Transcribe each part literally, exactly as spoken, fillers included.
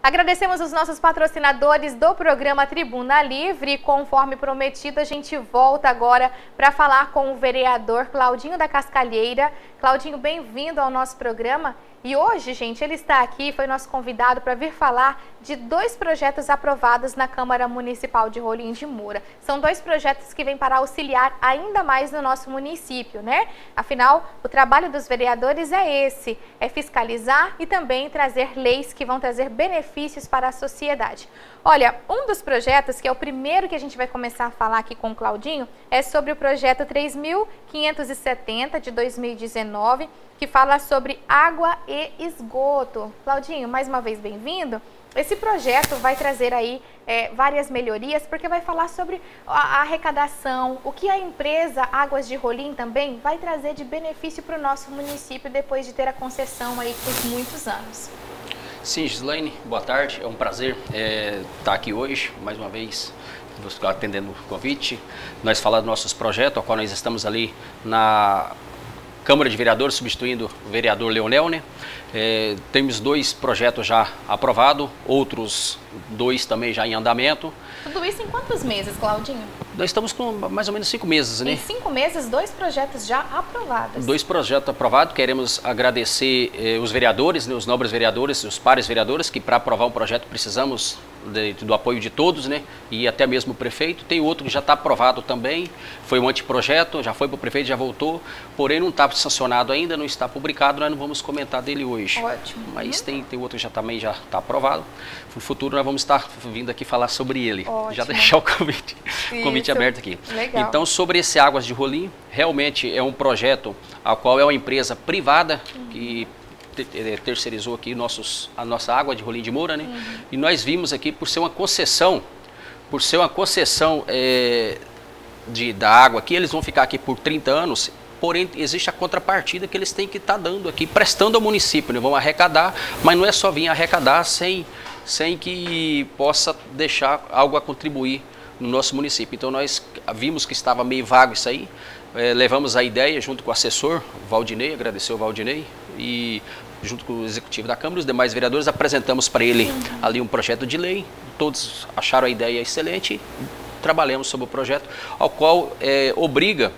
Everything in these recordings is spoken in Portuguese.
Agradecemos os nossos patrocinadores do programa Tribuna Livre. Conforme prometido, a gente volta agora para falar com o vereador Claudinho da Cascalheira. Claudinho, bem-vindo ao nosso programa. E hoje, gente, ele está aqui, foi nosso convidado para vir falar de dois projetos aprovados na Câmara Municipal de Rolim de Moura. São dois projetos que vêm para auxiliar ainda mais no nosso município, né? Afinal, o trabalho dos vereadores é esse, é fiscalizar e também trazer leis que vão trazer benefícios para a sociedade. Olha, um dos projetos, que é o primeiro que a gente vai começar a falar aqui com o Claudinho, é sobre o projeto três mil quinhentos e setenta de dois mil e dezenove, que fala sobre água e esgoto. Claudinho, mais uma vez bem-vindo. Esse projeto vai trazer aí é, várias melhorias, porque vai falar sobre a, a arrecadação, o que a empresa Águas de Rolim também vai trazer de benefício para o nosso município depois de ter a concessão aí por muitos anos. Sim, Gislaine, boa tarde, é um prazer é, estar aqui hoje, mais uma vez, atendendo o convite. Nós falamos dos nossos projetos, ao qual nós estamos ali na Câmara de Vereadores, substituindo o vereador Leonel, né? É, temos dois projetos já aprovados, outros dois também já em andamento. Tudo isso em quantos meses, Claudinho? Nós estamos com mais ou menos cinco meses, né? Em cinco meses, dois projetos já aprovados. Dois projetos aprovados. Queremos agradecer eh, os vereadores, né, os nobres vereadores, os pares vereadores, que para aprovar um projeto precisamos de, do apoio de todos, né? E até mesmo o prefeito. Tem outro que já está aprovado também, foi um anteprojeto, já foi para o prefeito, já voltou, porém não está sancionado ainda, não está publicado, nós não vamos comentar dele hoje. Ótimo. Mas tem, tem outro que já também já está aprovado. No futuro nós vamos estar vindo aqui falar sobre ele. Ótimo. Já deixar o convite, convite aberto aqui. Legal. Então, sobre esse Águas de Rolim, realmente é um projeto a qual é uma empresa privada uhum. que terceirizou aqui nossos, a nossa água de Rolim de Moura, né? Uhum. E nós vimos aqui por ser uma concessão, por ser uma concessão é, de, da água aqui, eles vão ficar aqui por trinta anos, porém existe a contrapartida que eles têm que estar tá dando aqui, prestando ao município, né? Vão arrecadar, mas não é só vir arrecadar sem, sem que possa deixar algo a contribuir no nosso município. Então nós vimos que estava meio vago isso aí, é, levamos a ideia junto com o assessor, o Valdinei, agradecer ao Valdinei, e junto com o executivo da Câmara, os demais vereadores, apresentamos para ele uhum. ali um projeto de lei, todos acharam a ideia excelente, trabalhamos sobre o projeto, ao qual é, obriga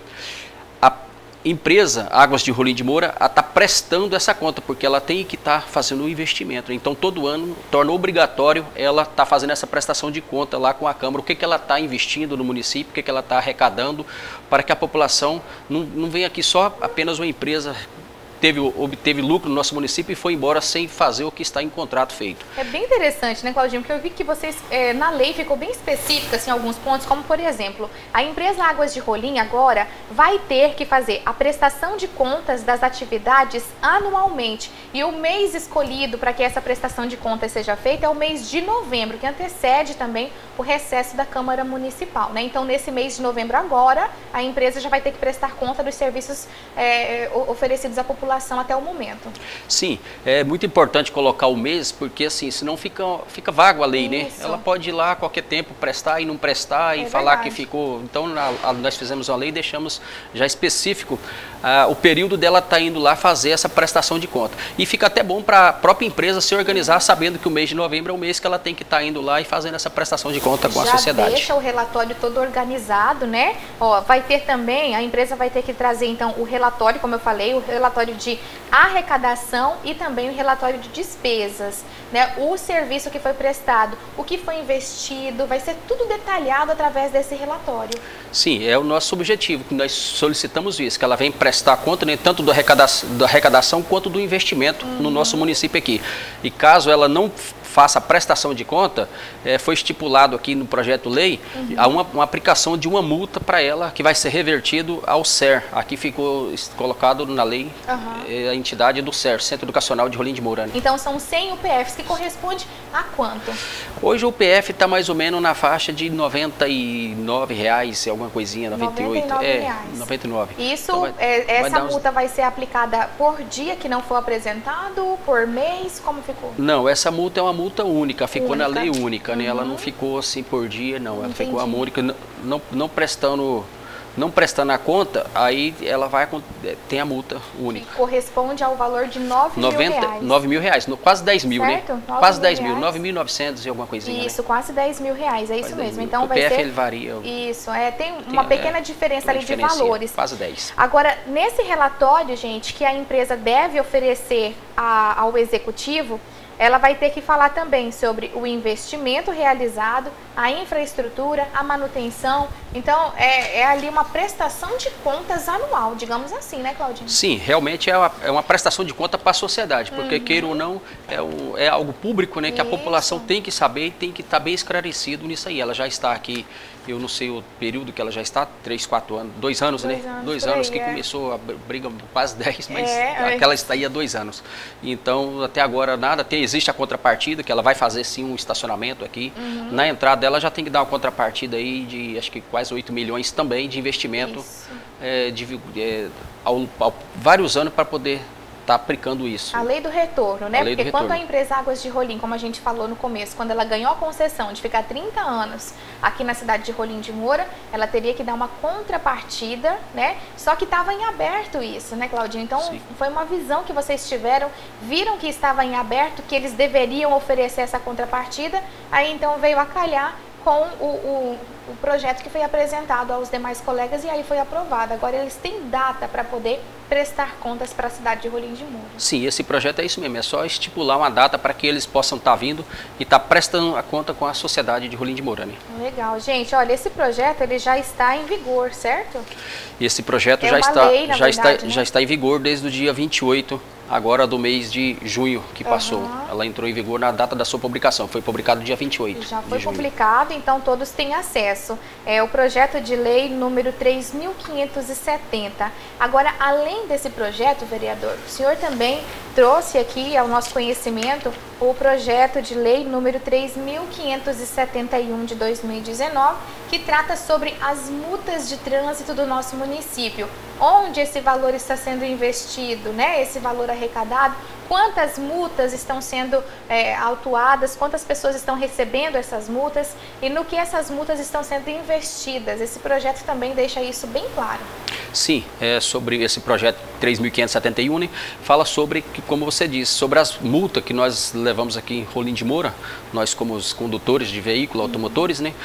a empresa Águas de Rolim de Moura a estar tá prestando essa conta, porque ela tem que estar tá fazendo um investimento. Então, todo ano, torna obrigatório ela estar tá fazendo essa prestação de conta lá com a Câmara, o que, que ela está investindo no município, o que, que ela está arrecadando, para que a população não, não venha aqui só apenas uma empresa Teve, obteve lucro no nosso município e foi embora sem fazer o que está em contrato feito. É bem interessante, né, Claudinho? Porque eu vi que vocês, é, na lei, ficou bem específica assim, alguns pontos, como, por exemplo, a empresa Águas de Rolim agora vai ter que fazer a prestação de contas das atividades anualmente. E o mês escolhido para que essa prestação de contas seja feita é o mês de novembro, que antecede também o recesso da Câmara Municipal, né? Então, nesse mês de novembro agora, a empresa já vai ter que prestar conta dos serviços é, oferecidos à população até o momento. Sim, é muito importante colocar o mês, porque assim, senão fica, fica vago a lei, Isso. né? Ela pode ir lá a qualquer tempo prestar e não prestar e é falar verdade. que ficou... Então, na, a, nós fizemos uma lei e deixamos já específico ah, o período dela estar tá indo lá fazer essa prestação de conta. E fica até bom para a própria empresa se organizar, sabendo que o mês de novembro é o mês que ela tem que estar tá indo lá e fazendo essa prestação de conta com já a sociedade. Já deixa o relatório todo organizado, né? Ó, vai ter também, a empresa vai ter que trazer, então, o relatório, como eu falei, o relatório de arrecadação e também o relatório de despesas, né? O serviço que foi prestado, o que foi investido, vai ser tudo detalhado através desse relatório. Sim, é o nosso objetivo, que nós solicitamos isso, que ela vem prestar conta, né, tanto da arrecadação, da arrecadação quanto do investimento uhum. no nosso município aqui. E caso ela não faça a prestação de conta, é, foi estipulado aqui no projeto lei uhum. uma, uma aplicação de uma multa para ela que vai ser revertido ao C E R. Aqui ficou colocado na lei uhum. é, a entidade do C E R, Centro Educacional de Rolim de Moura. Então são cem U P Fs, que corresponde a quanto? Hoje o U P F está mais ou menos na faixa de noventa e nove reais, alguma coisinha, noventa e oito. noventa e nove reais. É, noventa e nove. Isso, então vai, é, essa vai multa uns... vai ser aplicada por dia que não for apresentado, por mês, como ficou? Não, essa multa é uma multa única, ficou única. na lei única, né? Uhum. Ela não ficou assim por dia, não. Ela Entendi. ficou a única, não, não, não prestando Não prestando a conta, aí ela vai tem a multa única. Que corresponde ao valor de nove mil reais. nove mil reais, quase dez mil, certo? né? nove quase mil dez mil, reais. nove mil e novecentos e alguma coisinha. Isso, né? quase dez mil reais, é isso mesmo. Então o vai P F ser... ele varia. Isso, é, tem uma tem, pequena é, diferença ali de diferença, valores. Quase dez. Agora, nesse relatório, gente, que a empresa deve oferecer a, ao executivo, ela vai ter que falar também sobre o investimento realizado, a infraestrutura, a manutenção. Então, é, é ali uma prestação de contas anual, digamos assim, né, Claudinho? Sim, realmente é uma, é uma prestação de conta para a sociedade, porque, uhum. queira ou não, é, um, é algo público, né, que Isso. a população tem que saber e tem que estar bem esclarecido nisso aí. Ela já está aqui, eu não sei o período que ela já está, três, quatro anos, dois anos, dois né? Anos, dois anos aí, que é. começou a briga, quase dez, mas é, aquela está aí há dois anos. Então, até agora nada, tem, existe a contrapartida, que ela vai fazer sim um estacionamento aqui. Uhum. Na entrada dela já tem que dar uma contrapartida aí de, acho que quase oito milhões também de investimento é, de, é, ao, ao, vários anos para poder estar tá aplicando isso. A lei do retorno, né? Porque quando a empresa Águas de Rolim, como a gente falou no começo, quando ela ganhou a concessão de ficar trinta anos aqui na cidade de Rolim de Moura, ela teria que dar uma contrapartida, né? Só que estava em aberto isso, né, Claudinho? Então, sim, foi uma visão que vocês tiveram, viram que estava em aberto, que eles deveriam oferecer essa contrapartida, aí então veio a calhar com o, o, o projeto que foi apresentado aos demais colegas e aí foi aprovado. Agora eles têm data para poder prestar contas para a cidade de Rolim de Moura. Sim, esse projeto é isso mesmo, é só estipular uma data para que eles possam estar tá vindo e estar tá prestando a conta com a sociedade de Rolim de Moura. Né? Legal, gente, olha, esse projeto ele já está em vigor, certo? Esse projeto é já, está, lei, já, verdade, está, né? já está em vigor desde o dia vinte e oito agora do mês de junho que passou. Uhum. Ela entrou em vigor na data da sua publicação, foi publicado dia vinte e oito. Já foi de junho. publicado, então todos têm acesso. É o projeto de lei número três mil quinhentos e setenta. Agora, além desse projeto, vereador, o senhor também trouxe aqui ao nosso conhecimento o projeto de lei número três mil quinhentos e setenta e um de dois mil e dezenove, que trata sobre as multas de trânsito do nosso município. Onde esse valor está sendo investido, né? Esse valor arrecadado, quantas multas estão sendo é, autuadas, quantas pessoas estão recebendo essas multas e no que essas multas estão sendo investidas. Esse projeto também deixa isso bem claro. Sim, é sobre esse projeto três mil quinhentos e setenta e um, né, fala sobre, como você disse, sobre as multas que nós levamos aqui em Rolim de Moura, nós como os condutores de veículos, automotores, né,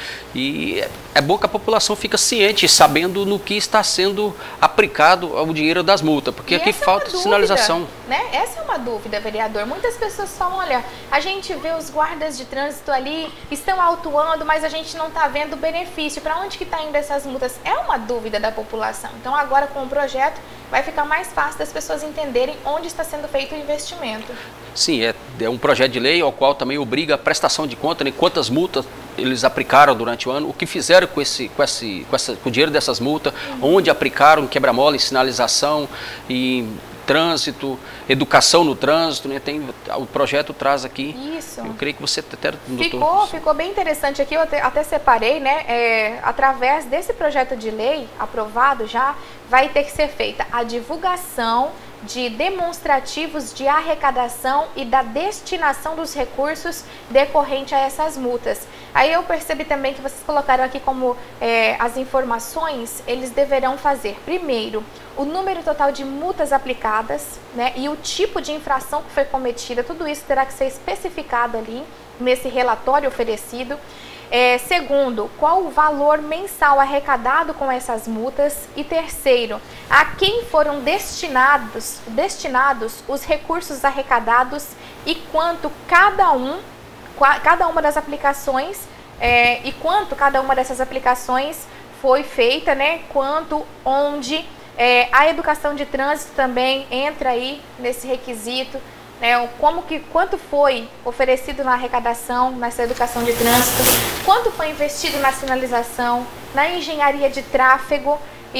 e é bom que a população fica ciente, sabendo no que está sendo aplicado o dinheiro das multas, porque e aqui falta é dúvida, sinalização. Né? Essa é uma dúvida, vereador. Muitas pessoas falam, olha, a gente vê os guardas de trânsito ali, estão autuando, mas a gente não está vendo o benefício. Para onde que está indo essas multas? É uma dúvida da população. Então agora com o projeto vai ficar mais fácil das pessoas entenderem onde está sendo feito o investimento. Sim, é, é um projeto de lei ao qual também obriga a prestação de conta, né, quantas multas eles aplicaram durante o ano, o que fizeram com, esse, com, esse, com, essa, com o dinheiro dessas multas, uhum. onde aplicaram quebra-mola, sinalização e trânsito, educação no trânsito, né? Tem, o projeto traz aqui. Isso. Eu creio que você até ficou, doutor... ficou bem interessante aqui, eu até, até separei, né? É, através desse projeto de lei aprovado já, vai ter que ser feita a divulgação de demonstrativos de arrecadação e da destinação dos recursos decorrente a essas multas. Aí eu percebi também que vocês colocaram aqui como é, as informações, eles deverão fazer, primeiro, o número total de multas aplicadas, né, e o tipo de infração que foi cometida, tudo isso terá que ser especificado ali nesse relatório oferecido. É, segundo, qual o valor mensal arrecadado com essas multas? E terceiro, a quem foram destinados, destinados os recursos arrecadados e quanto cada um, cada uma das aplicações é, e quanto cada uma dessas aplicações foi feita, né? Quanto, onde, é, a educação de trânsito também entra aí nesse requisito. É, como que, quanto foi oferecido na arrecadação, nessa educação de trânsito, quanto foi investido na sinalização, na engenharia de tráfego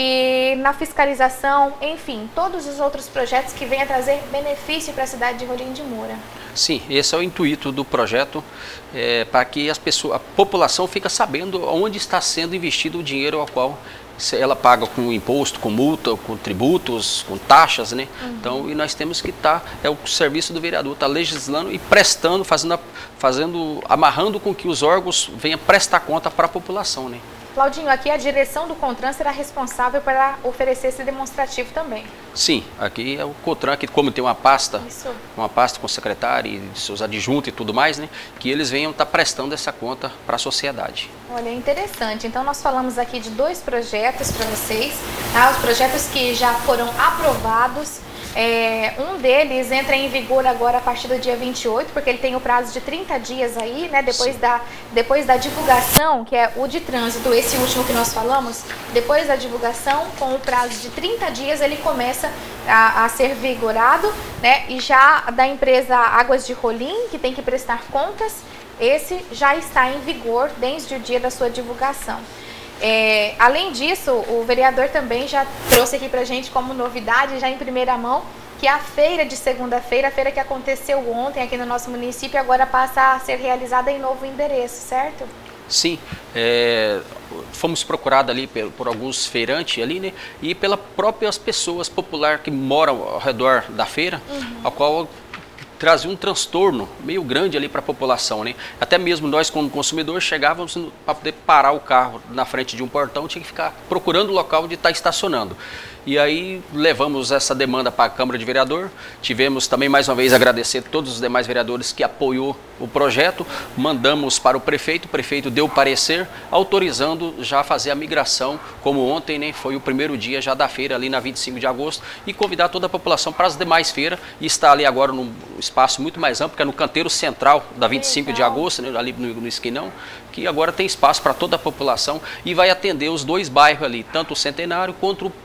e na fiscalização, enfim, todos os outros projetos que venham a trazer benefício para a cidade de Rolim de Moura. Sim, esse é o intuito do projeto, é, para que as pessoas, a população fique sabendo onde está sendo investido o dinheiro ao qual ela paga com imposto, com multa, com tributos, com taxas, né? Uhum. Então, e nós temos que estar, tá, é o serviço do vereador, está legislando e prestando, fazendo, fazendo, amarrando com que os órgãos venham prestar conta para a população, né? Claudinho, aqui a direção do CONTRAN será responsável para oferecer esse demonstrativo também. Sim, aqui é o CONTRAN, que como tem uma pasta, Isso. uma pasta com o secretário e seus adjuntos e tudo mais, né, que eles venham estar prestando essa conta para a sociedade. Olha, é interessante. Então nós falamos aqui de dois projetos para vocês, tá? Os projetos que já foram aprovados. É, um deles entra em vigor agora a partir do dia vinte e oito, porque ele tem o prazo de trinta dias aí, né? Depois da, depois da divulgação, que é o de trânsito, esse último que nós falamos, depois da divulgação, com o prazo de trinta dias, ele começa a, a ser vigorado, né? E já da empresa Águas de Rolim, que tem que prestar contas, esse já está em vigor desde o dia da sua divulgação. É, além disso, o vereador também já trouxe aqui pra gente como novidade, já em primeira mão, que a feira de segunda-feira, a feira que aconteceu ontem aqui no nosso município, agora passa a ser realizada em novo endereço, certo? Sim, é, fomos procurados ali por, por alguns feirantes ali, né, e pelas próprias pessoas populares que moram ao redor da feira, uhum. a qual trazia um transtorno meio grande ali para a população, né? Até mesmo nós como consumidores chegávamos para poder parar o carro na frente de um portão, tinha que ficar procurando o local de estar estacionando. E aí levamos essa demanda para a Câmara de Vereador, tivemos também mais uma vez agradecer todos os demais vereadores que apoiou o projeto, mandamos para o prefeito, o prefeito deu parecer, autorizando já fazer a migração, como ontem, né, foi o primeiro dia já da feira ali na vinte e cinco de agosto, e convidar toda a população para as demais feiras, e está ali agora num espaço muito mais amplo, que é no canteiro central da vinte e cinco de agosto, né, ali no, no esquinão, que agora tem espaço para toda a população e vai atender os dois bairros ali, tanto o Centenário quanto o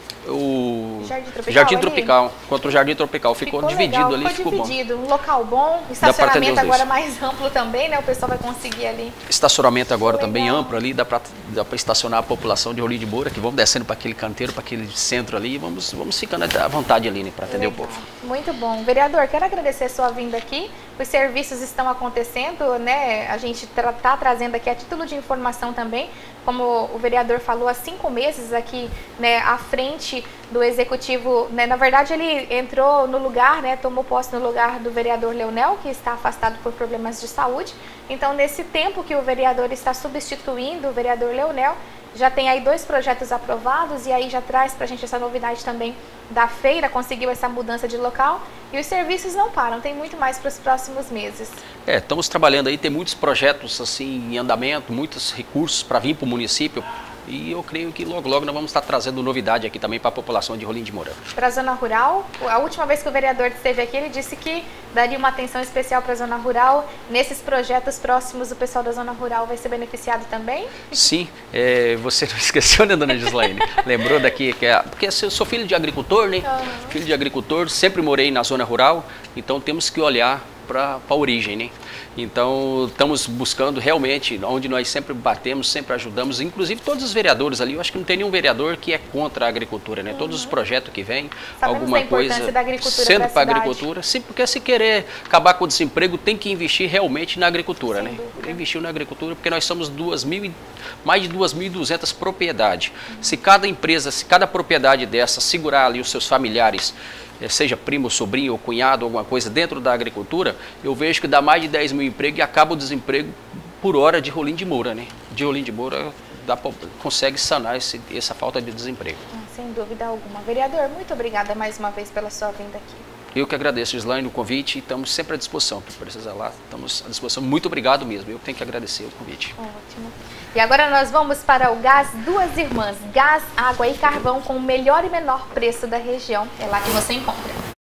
o Jardim Tropical, Jardim Tropical contra o Jardim Tropical, ficou, ficou dividido legal, ali, ficou, ficou dividido, bom. Um local bom, estacionamento agora mais amplo também, né? O pessoal vai conseguir ali. Estacionamento agora legal. Também amplo ali, dá para dá para estacionar a população de Rolim de Moura, que vamos descendo para aquele canteiro, para aquele centro ali, e vamos, vamos ficando à vontade ali, né, para atender legal. O povo. Muito bom. Vereador, quero agradecer a sua vinda aqui, os serviços estão acontecendo, né? A gente está tra trazendo aqui a título de informação também, como o vereador falou, há cinco meses aqui, né, à frente do executivo, né, na verdade ele entrou no lugar, né, tomou posse no lugar do vereador Leonel, que está afastado por problemas de saúde. Então, nesse tempo que o vereador está substituindo o vereador Leonel, já tem aí dois projetos aprovados e aí já traz para a gente essa novidade também da feira, conseguiu essa mudança de local e os serviços não param, tem muito mais para os próximos meses. É, estamos trabalhando aí, tem muitos projetos assim em andamento, muitos recursos para vir para o município e eu creio que logo logo nós vamos estar trazendo novidade aqui também para a população de Rolim de Moura. Para a zona rural, a última vez que o vereador esteve aqui, ele disse que daria uma atenção especial para a zona rural. Nesses projetos próximos, o pessoal da zona rural vai ser beneficiado também? Sim, é, você não esqueceu, né, dona Gislaine? Lembrou daqui, que é, porque eu sou filho de agricultor, né? Uhum. Filho de agricultor, sempre morei na zona rural, então temos que olhar para a origem, né? Então, estamos buscando realmente, onde nós sempre batemos, sempre ajudamos, inclusive todos os vereadores ali, eu acho que não tem nenhum vereador que é contra a agricultura, né? Uhum. Todos os projetos que vêm, alguma coisa da agricultura sendo para a agricultura, sim, porque se querer acabar com o desemprego, tem que investir realmente na agricultura, sem né? Dúvida. Investir na agricultura, porque nós somos duas mil, mais de duas mil e duzentas propriedades. Uhum. Se cada empresa, se cada propriedade dessa segurar ali os seus familiares, seja primo, sobrinho ou cunhado, alguma coisa dentro da agricultura, eu vejo que dá mais de dez mil empregos e acaba o desemprego por hora de Rolim de Moura, né? De Rolim de Moura dá, consegue sanar esse, essa falta de desemprego. Sem dúvida alguma. Vereador, muito obrigada mais uma vez pela sua vinda aqui. Eu que agradeço, Gislaine, o convite e estamos sempre à disposição. Se precisar lá, estamos à disposição. Muito obrigado mesmo. Eu tenho que agradecer o convite. Ótimo. E agora nós vamos para o Gás Duas Irmãs. Gás, água e carvão com o melhor e menor preço da região. É lá que você encontra.